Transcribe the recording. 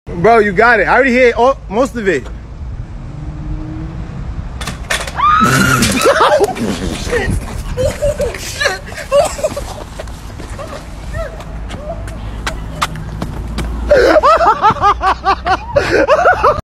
Bro, you got it. I already hit most of it. Oh, shit.